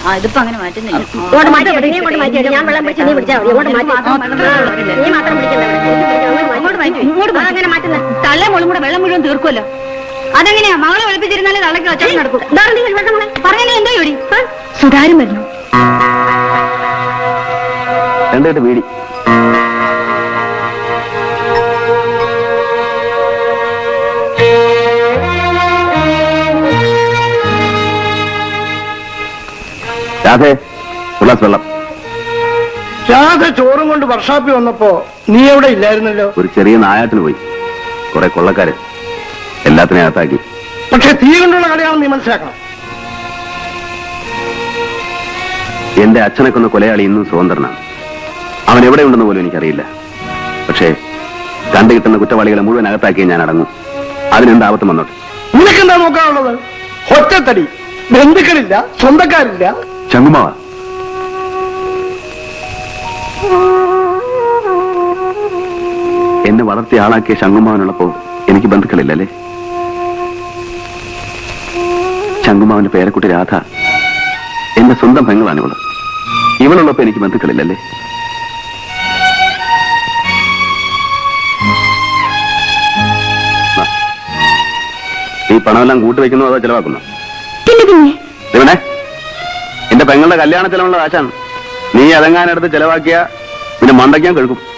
ഇതിപ്പോ അങ്ങനെ മാറ്റുന്നില്ല. ഞാൻ വെള്ളം പിടിച്ച് നീ പിടിച്ചാൽ അങ്ങനെ മാറ്റുന്ന തള്ള മോളും കൂടെ വെള്ളം മുഴുവൻ തീർക്കുമല്ലോ. അതെങ്ങനെയാ? മകളെ ഒളിപ്പിച്ചിരുന്നാലേ തള്ളക്ക് വെച്ചാൽ നടക്കും. പറഞ്ഞാൽ എന്തോ ജോലി? സുധാരം വരുന്നു. രണ്ടായിട്ട് വീടി രാധേ ഉല്ലാസ് വെള്ളം. രാധ ചോറും കൊണ്ട് വർഷാപ്പിൽ വന്നപ്പോ നീ എവിടെ ഇല്ലായിരുന്നല്ലോ? ഒരു ചെറിയ നായാട്ടിന് പോയി. കുറെ കൊള്ളക്കാര് എല്ലാത്തിനെയും അകത്താക്കി. പക്ഷെ തീ കൊണ്ടുള്ള കളിയാണെന്ന് നീ മനസ്സിലാക്കണം. എന്റെ അച്ഛനെ കൊന്ന കൊലയാളി ഇന്നും സ്വതന്ത്രനാണ്. അവൻ എവിടെയുണ്ടെന്ന് പോലും എനിക്കറിയില്ല. പക്ഷേ കണ്ടു കിട്ടുന്ന കുറ്റവാളികളെ മുഴുവൻ അകത്താക്കി ഞാൻ അടങ്ങും. അതിനെന്ത് ആപത്തും വന്നോട്ടെ. നിനക്കെന്താ നോക്കാനുള്ളത്? ഒറ്റത്തടി, ബന്ധുക്കളില്ല, സ്വന്തക്കാരില്ല. ചങ്ങുമാവ, എന്നെ വളർത്തിയ ആളാക്കിയ ശങ്കുമാവനുള്ളപ്പോ എനിക്ക് ബന്ധുക്കളില്ലല്ലേ? ശങ്കുമാവന്റെ പേരക്കുട്ടി രാധ എന്റെ സ്വന്തം പെങ്ങളാണ് ഇവള്. ഇവളുള്ളപ്പോ എനിക്ക് ബന്ധുക്കളില്ലല്ലേ? ഈ പണമെല്ലാം കൂട്ടുവെക്കുന്നോ അതോ ചെലവാക്കുന്നോ? ഇവനെ എന്റെ പെങ്ങളുടെ കല്യാണ ചെലവുള്ള കാശാണ്. നീ അതെങ്ങാനെടുത്ത് ചെലവാക്കിയ പിന്നെ മണ്ടയ്ക്കാൻ കേൾക്കും.